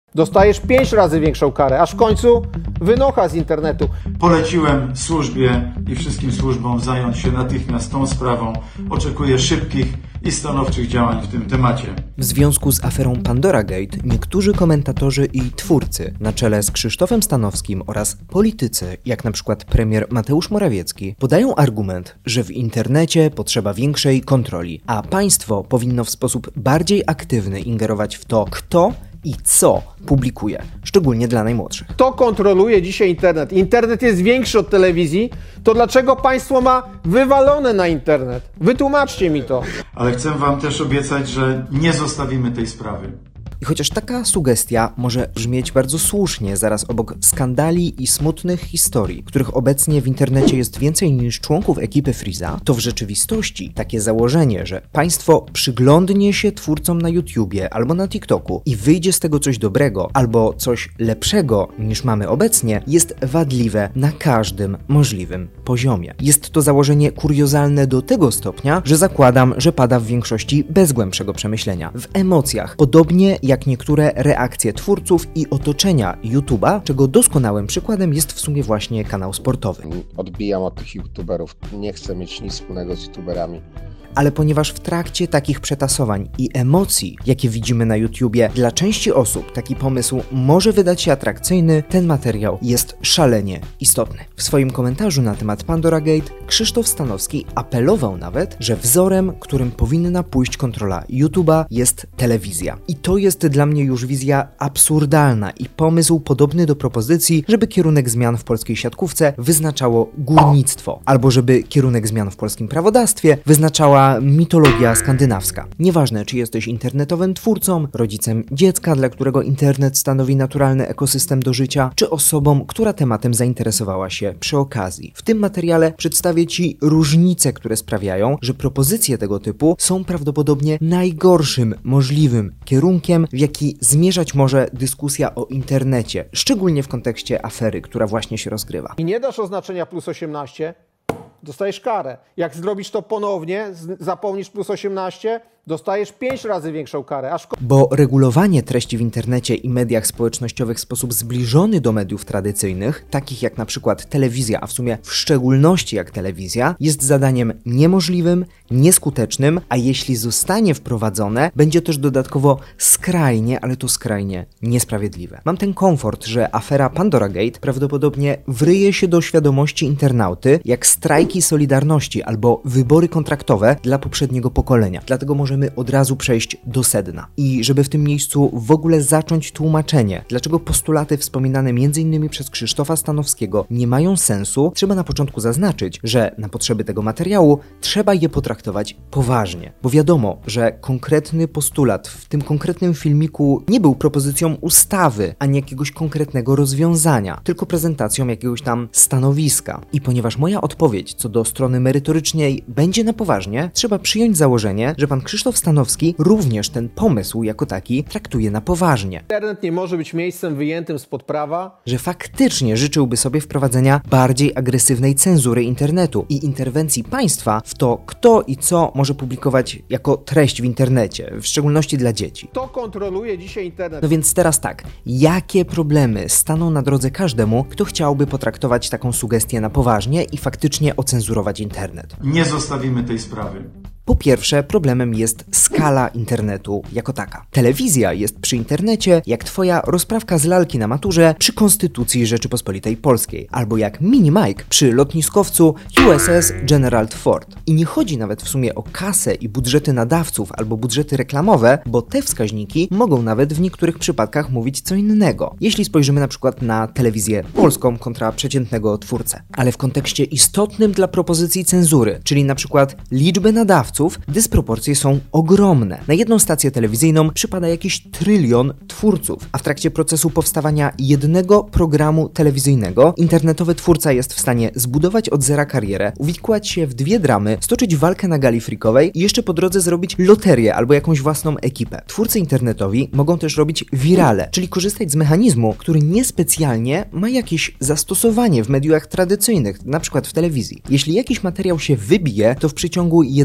Dostajesz 5 razy większą karę, aż w końcu wynocha z internetu. Poleciłem służbie i wszystkim służbom zająć się natychmiast tą sprawą. Oczekuję szybkich i stanowczych działań w tym temacie. W związku z aferą Pandora Gate niektórzy komentatorzy i twórcy na czele z Krzysztofem Stanowskim oraz politycy, jak na przykład premier Mateusz Morawiecki, podają argument, że w internecie potrzeba większej kontroli, a państwo powinno w sposób bardziej aktywny ingerować w to, kto i co publikuje, szczególnie dla najmłodszych. Kto kontroluje dzisiaj internet? Internet jest większy od telewizji, to dlaczego państwo ma wywalone na internet? Wytłumaczcie mi to. Ale chcę wam też obiecać, że nie zostawimy tej sprawy. I chociaż taka sugestia może brzmieć bardzo słusznie zaraz obok skandali i smutnych historii, których obecnie w internecie jest więcej niż członków ekipy Freeza, to w rzeczywistości takie założenie, że państwo przyglądnie się twórcom na YouTubie albo na TikToku i wyjdzie z tego coś dobrego albo coś lepszego niż mamy obecnie, jest wadliwe na każdym możliwym poziomie. Jest to założenie kuriozalne do tego stopnia, że zakładam, że pada w większości bez głębszego przemyślenia. W emocjach, podobnie jak niektóre reakcje twórców i otoczenia YouTube'a, czego doskonałym przykładem jest w sumie właśnie kanał sportowy. Odbijam od tych YouTuberów, nie chcę mieć nic wspólnego z YouTuberami. Ale ponieważ w trakcie takich przetasowań i emocji, jakie widzimy na YouTubie, dla części osób taki pomysł może wydać się atrakcyjny, ten materiał jest szalenie istotny. W swoim komentarzu na temat Pandora Gate Krzysztof Stanowski apelował nawet, że wzorem, którym powinna pójść kontrola YouTube'a, jest telewizja. I to jest dla mnie już wizja absurdalna i pomysł podobny do propozycji, żeby kierunek zmian w polskiej siatkówce wyznaczało górnictwo, albo żeby kierunek zmian w polskim prawodawstwie wyznaczała mitologia skandynawska. Nieważne, czy jesteś internetowym twórcą, rodzicem dziecka, dla którego internet stanowi naturalny ekosystem do życia, czy osobą, która tematem zainteresowała się przy okazji. W tym materiale przedstawię Ci różnice, które sprawiają, że propozycje tego typu są prawdopodobnie najgorszym możliwym kierunkiem, w jaki zmierzać może dyskusja o internecie, szczególnie w kontekście afery, która właśnie się rozgrywa. I nie dasz oznaczenia plus 18, dostajesz karę. Jak zrobisz to ponownie, zapomnisz plus 18, dostajesz 5 razy większą karę. Bo regulowanie treści w internecie i mediach społecznościowych w sposób zbliżony do mediów tradycyjnych, takich jak na przykład telewizja, a w sumie w szczególności jak telewizja, jest zadaniem niemożliwym, nieskutecznym, a jeśli zostanie wprowadzone, będzie też dodatkowo skrajnie, ale to skrajnie niesprawiedliwe. Mam ten komfort, że afera Pandora Gate prawdopodobnie wryje się do świadomości internauty jak strajki Solidarności albo wybory kontraktowe dla poprzedniego pokolenia. Dlatego możemy od razu przejść do sedna. I żeby w tym miejscu w ogóle zacząć tłumaczenie, dlaczego postulaty wspominane m.in. przez Krzysztofa Stanowskiego nie mają sensu, trzeba na początku zaznaczyć, że na potrzeby tego materiału trzeba je potraktować poważnie. Bo wiadomo, że konkretny postulat w tym konkretnym filmiku nie był propozycją ustawy, ani jakiegoś konkretnego rozwiązania, tylko prezentacją jakiegoś tam stanowiska. I ponieważ moja odpowiedź co do strony merytorycznej będzie na poważnie, trzeba przyjąć założenie, że pan Krzysztof Stanowski również ten pomysł jako taki traktuje na poważnie. Internet nie może być miejscem wyjętym spod prawa. Że faktycznie życzyłby sobie wprowadzenia bardziej agresywnej cenzury internetu i interwencji państwa w to, kto i co może publikować jako treść w internecie, w szczególności dla dzieci. Kto kontroluje dzisiaj internet? No więc teraz tak, jakie problemy staną na drodze każdemu, kto chciałby potraktować taką sugestię na poważnie i faktycznie ocenzurować internet? Nie zostawimy tej sprawy. Po pierwsze, problemem jest skala internetu jako taka. Telewizja jest przy internecie jak twoja rozprawka z lalki na maturze przy Konstytucji Rzeczypospolitej Polskiej, albo jak Mini Mike przy lotniskowcu USS Gerald Ford. I nie chodzi nawet w sumie o kasę i budżety nadawców albo budżety reklamowe, bo te wskaźniki mogą nawet w niektórych przypadkach mówić co innego. Jeśli spojrzymy na przykład na telewizję polską kontra przeciętnego twórcę. Ale w kontekście istotnym dla propozycji cenzury, czyli na przykład liczby nadawców, dysproporcje są ogromne. Na jedną stację telewizyjną przypada jakiś 1 trylion twórców, a w trakcie procesu powstawania jednego programu telewizyjnego internetowy twórca jest w stanie zbudować od zera karierę, uwikłać się w 2 dramy, stoczyć walkę na gali freakowej i jeszcze po drodze zrobić loterię albo jakąś własną ekipę. Twórcy internetowi mogą też robić wirale, czyli korzystać z mechanizmu, który niespecjalnie ma jakieś zastosowanie w mediach tradycyjnych, na przykład w telewizji. Jeśli jakiś materiał się wybije, to w przeciągu jednego tygodnia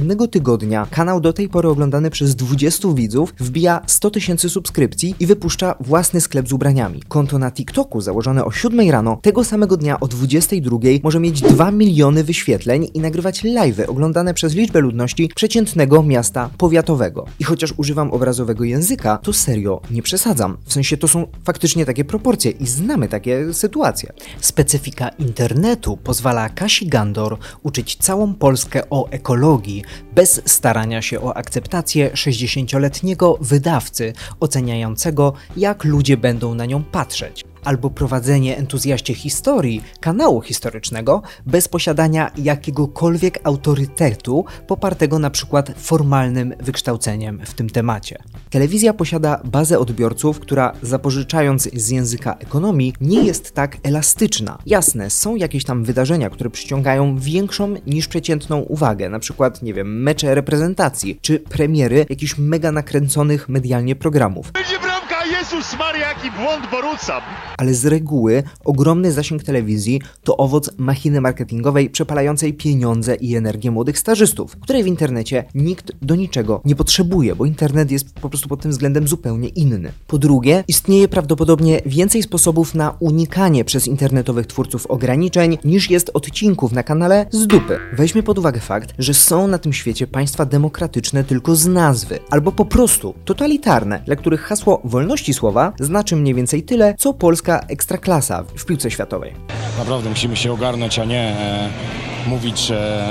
tygodnia kanał do tej pory oglądany przez 20 widzów wbija 100 000 subskrypcji i wypuszcza własny sklep z ubraniami. Konto na TikToku założone o 7 rano tego samego dnia o 22 może mieć 2 miliony wyświetleń i nagrywać live'y oglądane przez liczbę ludności przeciętnego miasta powiatowego. I chociaż używam obrazowego języka, to serio nie przesadzam. W sensie to są faktycznie takie proporcje i znamy takie sytuacje. Specyfika internetu pozwala Kasi Gandor uczyć całą Polskę o ekologii bez starania się o akceptację 60-letniego wydawcy oceniającego, jak ludzie będą na nią patrzeć. Albo prowadzenie entuzjaście historii kanału historycznego bez posiadania jakiegokolwiek autorytetu popartego na przykład formalnym wykształceniem w tym temacie. Telewizja posiada bazę odbiorców, która zapożyczając z języka ekonomii nie jest tak elastyczna. Jasne, są jakieś tam wydarzenia, które przyciągają większą niż przeciętną uwagę, na przykład, nie wiem, mecze reprezentacji, czy premiery jakichś mega nakręconych medialnie programów. Będzie bramka! Jezus Maria, jaki błąd Boruca! Ale z reguły ogromny zasięg telewizji to owoc machiny marketingowej przepalającej pieniądze i energię młodych stażystów, której w internecie nikt do niczego nie potrzebuje, bo internet jest po prostu pod tym względem zupełnie inny. Po drugie, istnieje prawdopodobnie więcej sposobów na unikanie przez internetowych twórców ograniczeń niż jest odcinków na kanale z dupy. Weźmy pod uwagę fakt, że są na tym świecie państwa demokratyczne tylko z nazwy, albo po prostu totalitarne, dla których hasło wolności słowa znaczy mniej więcej tyle, co polska ekstraklasa w piłce światowej. Naprawdę musimy się ogarnąć, a nie mówić, że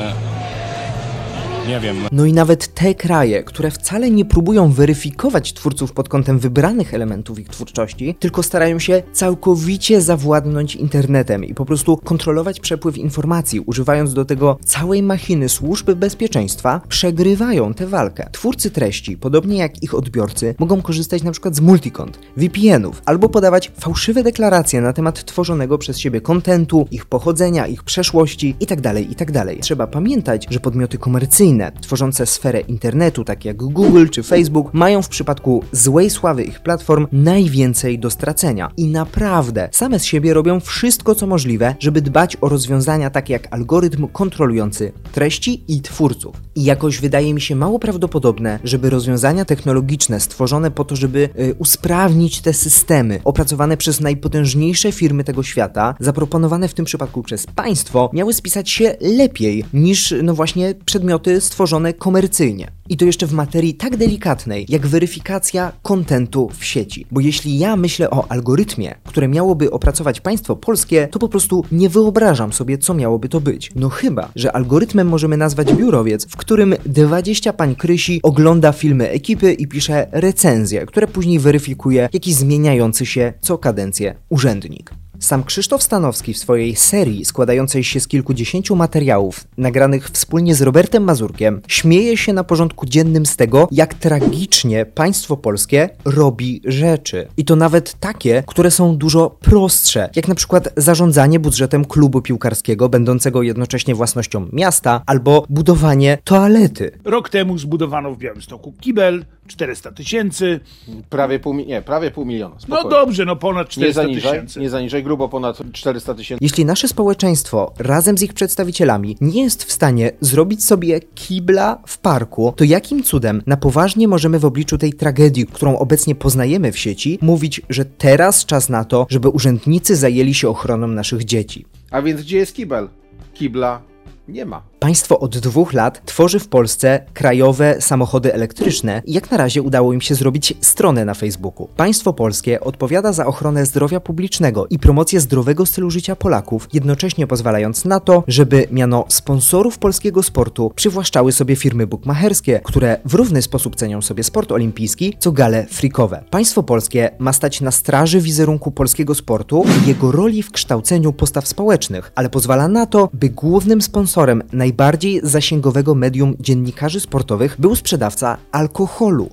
nie wiem. No i nawet te kraje, które wcale nie próbują weryfikować twórców pod kątem wybranych elementów ich twórczości, tylko starają się całkowicie zawładnąć internetem i po prostu kontrolować przepływ informacji, używając do tego całej machiny służby bezpieczeństwa, przegrywają tę walkę. Twórcy treści, podobnie jak ich odbiorcy, mogą korzystać na przykład z multikont, VPN-ów, albo podawać fałszywe deklaracje na temat tworzonego przez siebie kontentu, ich pochodzenia, ich przeszłości itd., itd. Trzeba pamiętać, że podmioty komercyjne tworzące sferę internetu, takie jak Google czy Facebook, mają w przypadku złej sławy ich platform najwięcej do stracenia. I naprawdę same z siebie robią wszystko, co możliwe, żeby dbać o rozwiązania takie jak algorytm kontrolujący treści i twórców. I jakoś wydaje mi się mało prawdopodobne, żeby rozwiązania technologiczne stworzone po to, żeby usprawnić te systemy, opracowane przez najpotężniejsze firmy tego świata, zaproponowane w tym przypadku przez państwo, miały spisać się lepiej niż, no właśnie, przedmioty stworzone komercyjnie. I to jeszcze w materii tak delikatnej, jak weryfikacja kontentu w sieci. Bo jeśli ja myślę o algorytmie, które miałoby opracować państwo polskie, to po prostu nie wyobrażam sobie, co miałoby to być. No chyba, że algorytmem możemy nazwać biurowiec, w którym 20 pań Krysi ogląda filmy ekipy i pisze recenzje, które później weryfikuje jakiś zmieniający się co kadencję urzędnik. Sam Krzysztof Stanowski w swojej serii składającej się z kilkudziesięciu materiałów nagranych wspólnie z Robertem Mazurkiem śmieje się na porządku dziennym z tego, jak tragicznie państwo polskie robi rzeczy. I to nawet takie, które są dużo prostsze, jak na przykład zarządzanie budżetem klubu piłkarskiego będącego jednocześnie własnością miasta albo budowanie toalety. Rok temu zbudowano w Białymstoku kibel, 400 000. Prawie pół miliona. No Spokojnie. dobrze, no ponad 400 000. Nie zaniżaj, grubo ponad 400 000. Jeśli nasze społeczeństwo razem z ich przedstawicielami nie jest w stanie zrobić sobie kibla w parku, to jakim cudem na poważnie możemy w obliczu tej tragedii, którą obecnie poznajemy w sieci, mówić, że teraz czas na to, żeby urzędnicy zajęli się ochroną naszych dzieci? A więc gdzie jest kibel? Kibla nie ma. Państwo od 2 lat tworzy w Polsce krajowe samochody elektryczne i jak na razie udało im się zrobić stronę na Facebooku. Państwo polskie odpowiada za ochronę zdrowia publicznego i promocję zdrowego stylu życia Polaków, jednocześnie pozwalając na to, żeby miano sponsorów polskiego sportu przywłaszczały sobie firmy bukmacherskie, które w równy sposób cenią sobie sport olimpijski, co gale freakowe. Państwo polskie ma stać na straży wizerunku polskiego sportu i jego roli w kształceniu postaw społecznych, ale pozwala na to, by głównym sponsorem najbardziej zasięgowego medium dziennikarzy sportowych był sprzedawca alkoholu.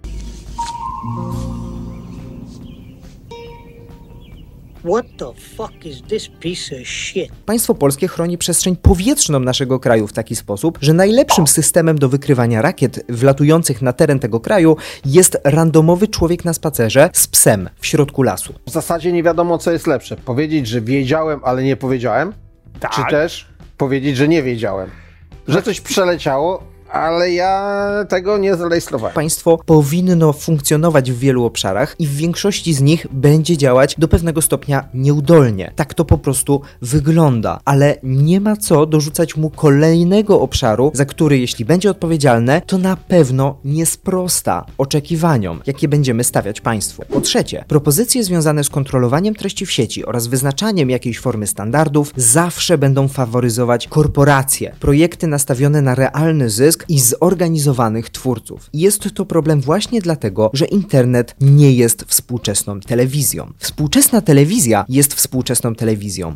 What the fuck is this piece of shit? Państwo polskie chroni przestrzeń powietrzną naszego kraju w taki sposób, że najlepszym systemem do wykrywania rakiet wlatujących na teren tego kraju jest randomowy człowiek na spacerze z psem w środku lasu. W zasadzie nie wiadomo, co jest lepsze. Powiedzieć, że wiedziałem, ale nie powiedziałem? Tak. Czy też powiedzieć, że nie wiedziałem? Że coś przeleciało, Ale ja tego nie zarejestrowałem. Państwo powinno funkcjonować w wielu obszarach i w większości z nich będzie działać do pewnego stopnia nieudolnie. Tak to po prostu wygląda, ale nie ma co dorzucać mu kolejnego obszaru, za który jeśli będzie odpowiedzialne, to na pewno nie sprosta oczekiwaniom, jakie będziemy stawiać państwu. Po trzecie, propozycje związane z kontrolowaniem treści w sieci oraz wyznaczaniem jakiejś formy standardów zawsze będą faworyzować korporacje, projekty nastawione na realny zysk i zorganizowanych twórców. Jest to problem właśnie dlatego, że internet nie jest współczesną telewizją. Współczesna telewizja jest współczesną telewizją.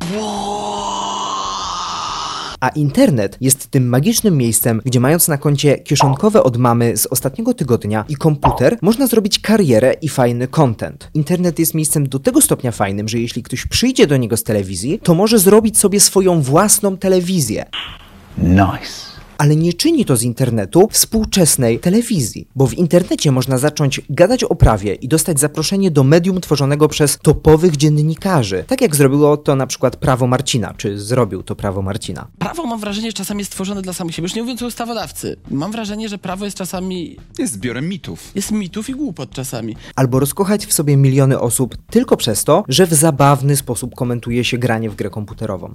A internet jest tym magicznym miejscem, gdzie mając na koncie kieszonkowe od mamy z ostatniego tygodnia i komputer, można zrobić karierę i fajny content. Internet jest miejscem do tego stopnia fajnym, że jeśli ktoś przyjdzie do niego z telewizji, to może zrobić sobie swoją własną telewizję. Nice. Ale nie czyni to z internetu współczesnej telewizji, bo w internecie można zacząć gadać o prawie i dostać zaproszenie do medium tworzonego przez topowych dziennikarzy, tak jak zrobiło to na przykład Prawo Marcina, czy zrobił to Prawo Marcina. Prawo, mam wrażenie, że czasami jest stworzone dla samych siebie, już nie mówiąc o ustawodawcy. Mam wrażenie, że prawo jest czasami... Jest zbiorem mitów. Jest mitów i głupot czasami. Albo rozkochać w sobie miliony osób tylko przez to, że w zabawny sposób komentuje się granie w grę komputerową.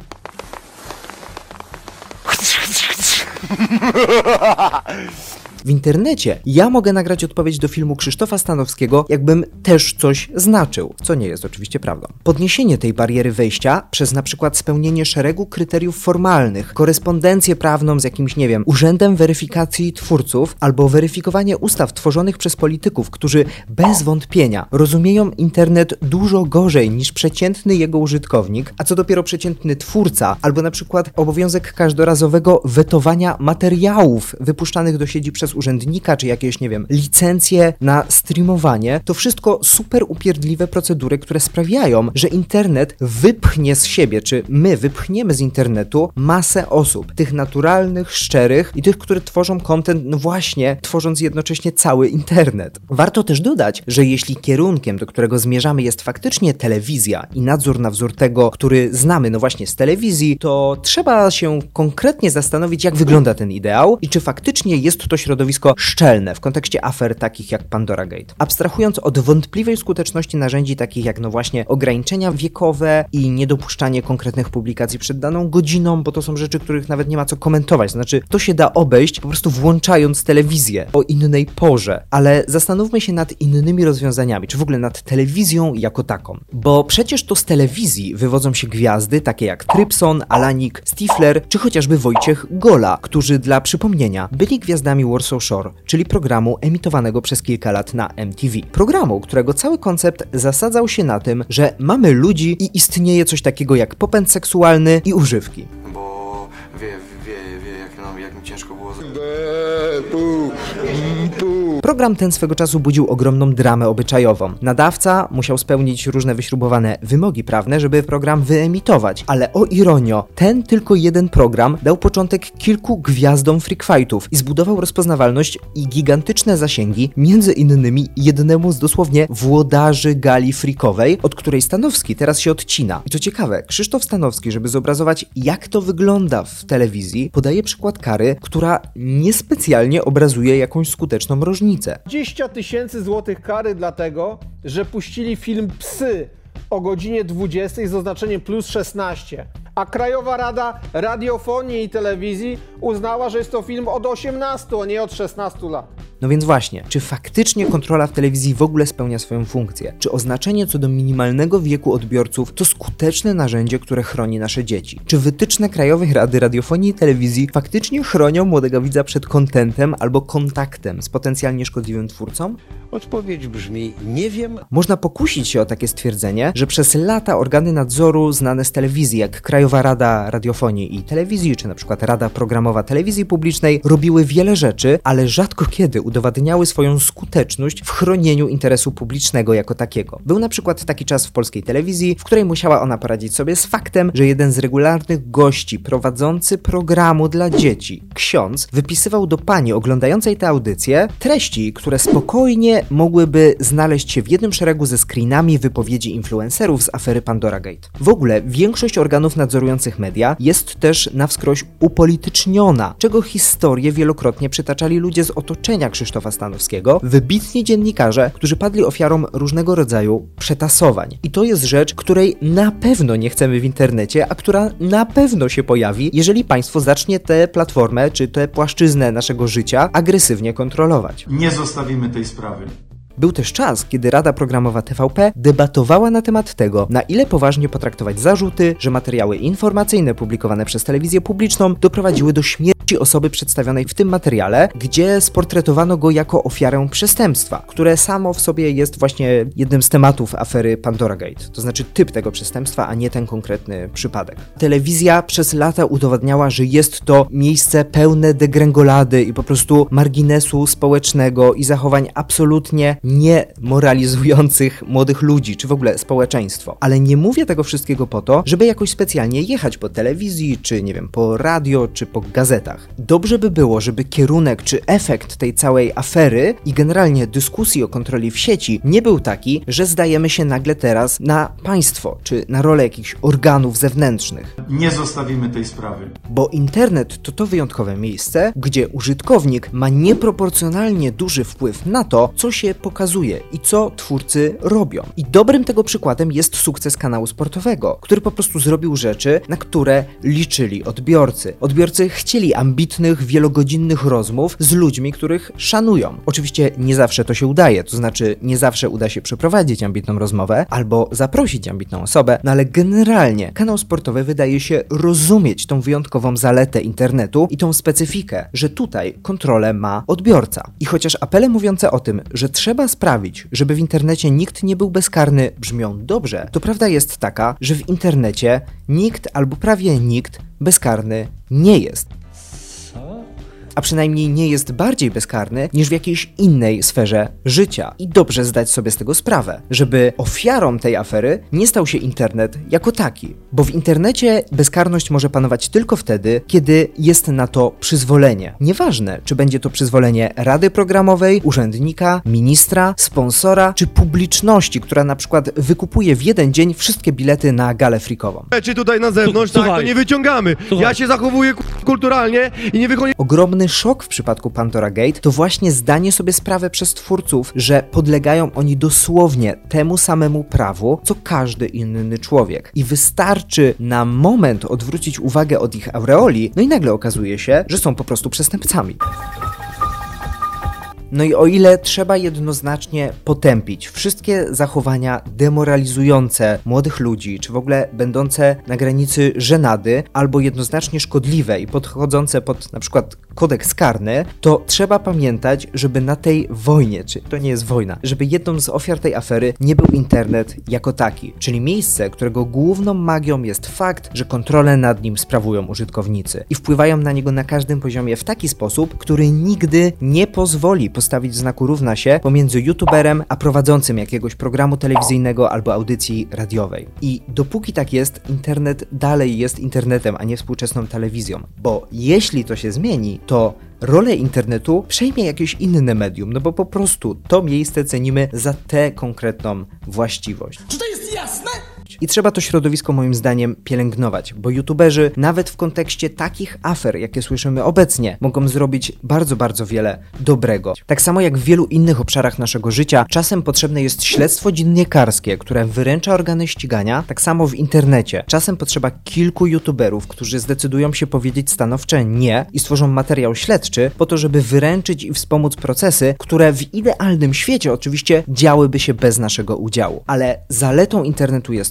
W internecie ja mogę nagrać odpowiedź do filmu Krzysztofa Stanowskiego, jakbym też coś znaczył, co nie jest oczywiście prawdą. Podniesienie tej bariery wejścia przez na przykład spełnienie szeregu kryteriów formalnych, korespondencję prawną z jakimś, nie wiem, urzędem weryfikacji twórców albo weryfikowanie ustaw tworzonych przez polityków, którzy bez wątpienia rozumieją internet dużo gorzej niż przeciętny jego użytkownik, a co dopiero przeciętny twórca, albo na przykład obowiązek każdorazowego wetowania materiałów wypuszczanych do sieci przez urzędnika, czy jakieś, nie wiem, licencje na streamowanie, to wszystko super upierdliwe procedury, które sprawiają, że internet wypchnie z siebie, czy my wypchniemy z internetu masę osób, tych naturalnych, szczerych i tych, które tworzą content, no właśnie, tworząc jednocześnie cały internet. Warto też dodać, że jeśli kierunkiem, do którego zmierzamy, jest faktycznie telewizja i nadzór na wzór tego, który znamy, no właśnie z telewizji, to trzeba się konkretnie zastanowić, jak wygląda ten ideał i czy faktycznie jest to środowisko szczelne w kontekście afer takich jak Pandora Gate. Abstrahując od wątpliwej skuteczności narzędzi takich jak no właśnie ograniczenia wiekowe i niedopuszczanie konkretnych publikacji przed daną godziną, bo to są rzeczy, których nawet nie ma co komentować. Znaczy, to się da obejść po prostu włączając telewizję o innej porze. Ale zastanówmy się nad innymi rozwiązaniami, czy w ogóle nad telewizją jako taką. Bo przecież to z telewizji wywodzą się gwiazdy takie jak Trypson, Alanik, Stifler, czy chociażby Wojciech Gola, którzy dla przypomnienia byli gwiazdami Warsaw Shore, czyli programu emitowanego przez kilka lat na MTV. Programu, którego cały koncept zasadzał się na tym, że mamy ludzi i istnieje coś takiego jak popęd seksualny i używki. Bo wie jak mi ciężko było... Program ten swego czasu budził ogromną dramę obyczajową. Nadawca musiał spełnić różne wyśrubowane wymogi prawne, żeby program wyemitować, ale o ironio, ten tylko jeden program dał początek kilku gwiazdom freak fightów i zbudował rozpoznawalność i gigantyczne zasięgi, między innymi jednemu z dosłownie włodarzy gali freakowej, od której Stanowski teraz się odcina. I co ciekawe, Krzysztof Stanowski, żeby zobrazować, jak to wygląda w telewizji, podaje przykład kary, która niespecjalnie obrazuje jakąś skuteczną różnicę. 20 000 złotych kary dlatego, że puścili film Psy o godzinie 20 z oznaczeniem +16. A Krajowa Rada Radiofonii i Telewizji uznała, że jest to film od 18, a nie od 16 lat. No więc właśnie, czy faktycznie kontrola w telewizji w ogóle spełnia swoją funkcję? Czy oznaczenie co do minimalnego wieku odbiorców to skuteczne narzędzie, które chroni nasze dzieci? Czy wytyczne Krajowej Rady Radiofonii i Telewizji faktycznie chronią młodego widza przed kontentem albo kontaktem z potencjalnie szkodliwym twórcą? Odpowiedź brzmi: nie wiem. Można pokusić się o takie stwierdzenie, że przez lata organy nadzoru znane z telewizji, jak Krajowa Rada Radiofonii i Telewizji, czy na przykład Rada Programowa Telewizji Publicznej, robiły wiele rzeczy, ale rzadko kiedy udowadniały swoją skuteczność w chronieniu interesu publicznego jako takiego. Był na przykład taki czas w polskiej telewizji, w której musiała ona poradzić sobie z faktem, że jeden z regularnych gości prowadzący programu dla dzieci, ksiądz, wypisywał do pani oglądającej tę audycję treści, które spokojnie mogłyby znaleźć się w jednym szeregu ze screenami wypowiedzi influencerów z afery Pandora Gate. W ogóle większość organów nadzorujących media jest też na wskroś upolityczniona, czego historię wielokrotnie przytaczali ludzie z otoczenia Krzysztofa Stanowskiego, wybitni dziennikarze, którzy padli ofiarą różnego rodzaju przetasowań. I to jest rzecz, której na pewno nie chcemy w internecie, a która na pewno się pojawi, jeżeli państwo zacznie tę platformę czy tę płaszczyznę naszego życia agresywnie kontrolować. Nie zostawimy tej sprawy. Był też czas, kiedy Rada Programowa TVP debatowała na temat tego, na ile poważnie potraktować zarzuty, że materiały informacyjne publikowane przez telewizję publiczną doprowadziły do śmierci osoby przedstawionej w tym materiale, gdzie sportretowano go jako ofiarę przestępstwa, które samo w sobie jest właśnie jednym z tematów afery Pandora Gate. To znaczy typ tego przestępstwa, a nie ten konkretny przypadek. Telewizja przez lata udowadniała, że jest to miejsce pełne degrengolady i po prostu marginesu społecznego i zachowań absolutnie nie moralizujących młodych ludzi, czy w ogóle społeczeństwo. Ale nie mówię tego wszystkiego po to, żeby jakoś specjalnie jechać po telewizji, czy nie wiem, po radio, czy po gazetach. Dobrze by było, żeby kierunek, czy efekt tej całej afery i generalnie dyskusji o kontroli w sieci nie był taki, że zdajemy się nagle teraz na państwo, czy na rolę jakichś organów zewnętrznych. Nie zostawimy tej sprawy. Bo internet to wyjątkowe miejsce, gdzie użytkownik ma nieproporcjonalnie duży wpływ na to, co się pokazuje i co twórcy robią. I dobrym tego przykładem jest sukces kanału sportowego, który po prostu zrobił rzeczy, na które liczyli odbiorcy. Odbiorcy chcieli ambitnych, wielogodzinnych rozmów z ludźmi, których szanują. Oczywiście nie zawsze to się udaje, to znaczy nie zawsze uda się przeprowadzić ambitną rozmowę albo zaprosić ambitną osobę, no ale generalnie kanał sportowy wydaje się rozumieć tą wyjątkową zaletę internetu i tą specyfikę, że tutaj kontrolę ma odbiorca. I chociaż apele mówiące o tym, że trzeba sprawić, żeby w internecie nikt nie był bezkarny, brzmią dobrze, to prawda jest taka, że w internecie nikt albo prawie nikt bezkarny nie jest. A przynajmniej nie jest bardziej bezkarny niż w jakiejś innej sferze życia. I dobrze zdać sobie z tego sprawę, żeby ofiarą tej afery nie stał się internet jako taki. Bo w internecie bezkarność może panować tylko wtedy, kiedy jest na to przyzwolenie. Nieważne, czy będzie to przyzwolenie rady programowej, urzędnika, ministra, sponsora, czy publiczności, która na przykład wykupuje w jeden dzień wszystkie bilety na galę frikową. Czy tutaj na zewnątrz, tak, to nie wyciągamy. Ja się zachowuję kulturalnie i nie wychodzę. Ogromny szok w przypadku Pandora Gate to właśnie zdanie sobie sprawy przez twórców, że podlegają oni dosłownie temu samemu prawu, co każdy inny człowiek. I wystarczy na moment odwrócić uwagę od ich aureoli, no i nagle okazuje się, że są po prostu przestępcami. No i o ile trzeba jednoznacznie potępić wszystkie zachowania demoralizujące młodych ludzi, czy w ogóle będące na granicy żenady, albo jednoznacznie szkodliwe i podchodzące pod na przykład kodeks karny, to trzeba pamiętać, żeby na tej wojnie, czy to nie jest wojna, żeby jedną z ofiar tej afery nie był internet jako taki, czyli miejsce, którego główną magią jest fakt, że kontrolę nad nim sprawują użytkownicy i wpływają na niego na każdym poziomie w taki sposób, który nigdy nie pozwoli postawić znaku równa się pomiędzy youtuberem a prowadzącym jakiegoś programu telewizyjnego albo audycji radiowej. I dopóki tak jest, internet dalej jest internetem, a nie współczesną telewizją. Bo jeśli to się zmieni, to rolę internetu przejmie jakieś inne medium, no bo po prostu to miejsce cenimy za tę konkretną właściwość. Czy to jest jasne? I trzeba to środowisko moim zdaniem pielęgnować, bo youtuberzy nawet w kontekście takich afer, jakie słyszymy obecnie, mogą zrobić bardzo, bardzo wiele dobrego. Tak samo jak w wielu innych obszarach naszego życia, czasem potrzebne jest śledztwo dziennikarskie, które wyręcza organy ścigania, tak samo w internecie. Czasem potrzeba kilku youtuberów, którzy zdecydują się powiedzieć stanowcze nie i stworzą materiał śledczy po to, żeby wyręczyć i wspomóc procesy, które w idealnym świecie oczywiście działyby się bez naszego udziału. Ale zaletą internetu jest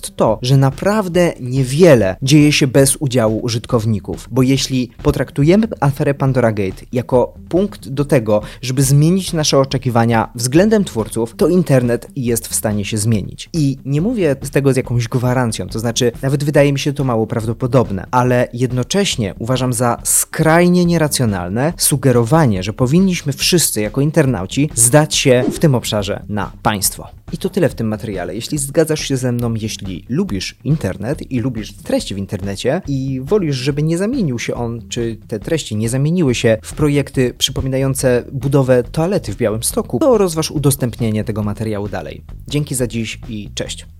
jest to, że naprawdę niewiele dzieje się bez udziału użytkowników, bo jeśli potraktujemy aferę Pandora Gate jako punkt do tego, żeby zmienić nasze oczekiwania względem twórców, to internet jest w stanie się zmienić. I nie mówię z tego z jakąś gwarancją, to znaczy nawet wydaje mi się to mało prawdopodobne, ale jednocześnie uważam za skrajnie nieracjonalne sugerowanie, że powinniśmy wszyscy jako internauci zdać się w tym obszarze na państwo. I to tyle w tym materiale. Jeśli zgadzasz się ze mną, jeśli lubisz internet i lubisz treści w internecie i wolisz, żeby nie zamienił się on, czy te treści nie zamieniły się w projekty przypominające budowę toalety w Białymstoku, to rozważ udostępnienie tego materiału dalej. Dzięki za dziś i cześć.